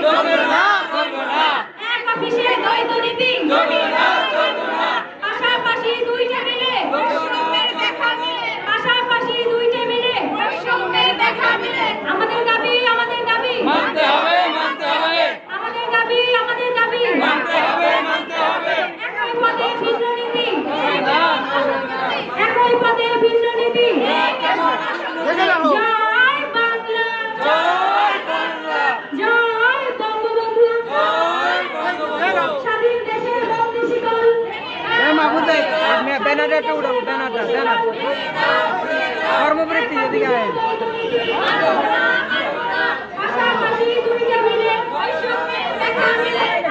এক অফিসে দ্বৈত নীতি পাশাপাশি দুইটা মিলে পাশাপাশি দুইটা মিলে আমাদের দাবি আমাদের দাবি আমাদের দাবি আমাদের দাবি একই পদে ভিন্ন নীতি একই পদে ভিন্ন নীতি জয় বাংলা জয় বঙ্গবন্ধু স্বাধীন দেশের বন্দি শিকল ব্যানারটা উঠাবো ব্যানার কর্মবৃত্তি এদিকে আয় পাশাপাশি দুইটা মিলে